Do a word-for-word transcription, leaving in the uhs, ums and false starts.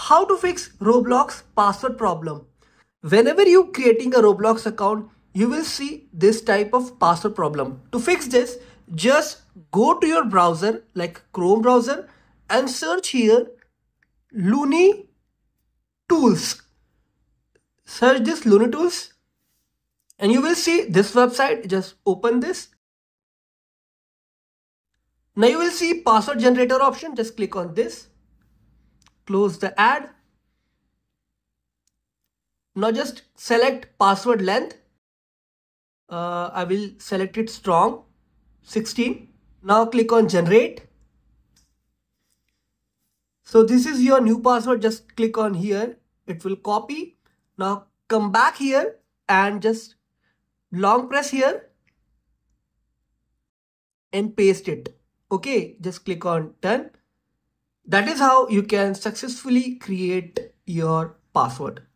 How to fix Roblox password problem. Whenever you creating a Roblox account, you will see this type of password problem. To fix this, just go to your browser like Chrome browser and search here Looney Tools. Search this Looney Tools and you will see this website. Just open this. Now you will see password generator option. Just click on this. Close the ad. Now just select password length. Uh, I will select it strong, sixteen. Now click on generate. So this is your new password. Just click on here. It will copy. Now come back here and just long press here and paste it. Okay, just click on done. That is how you can successfully create your password.